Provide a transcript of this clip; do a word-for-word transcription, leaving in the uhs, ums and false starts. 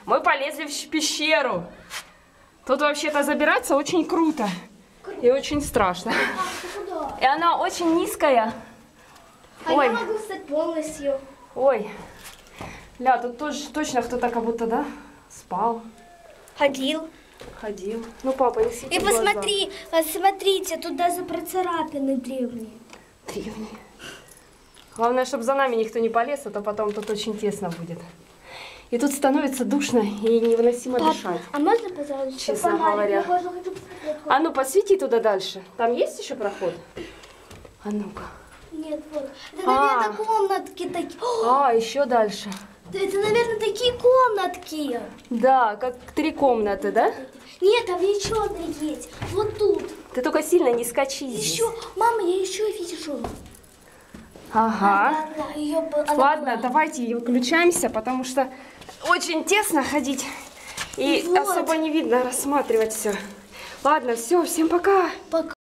Мы полезли в пещеру. Тут вообще-то забираться очень круто. И очень страшно. И она очень низкая. А Ой. я могу встать полностью. Ой. Ля, тут тоже точно кто-то как будто, да, спал, Ходил. ходил. Ну, папа, не свети И в глаза. посмотри, посмотрите, тут даже процарапины древние. Древние. Главное, чтобы за нами никто не полез, а то потом тут очень тесно будет. И тут становится душно и невыносимо Пап, дышать. а можно, пожалуйста, Честно фонарик? говоря. Я тоже хочу посмотреть. А ну, посвети туда дальше. Там есть еще проход? А ну-ка. Нет, вот. Это, А. наверное, комнатки такие. О, А, еще дальше. это, наверное, такие комнатки. Да, как три комнаты, да? Нет, там еще одна есть. Вот тут. Ты только сильно не скачи здесь. Еще, мама, я еще вижу. Ага. Да, да, ее, она Ладно, была. давайте выключаемся, потому что очень тесно ходить. И Вот. особо не видно рассматривать все. Ладно, все, всем пока. Пока.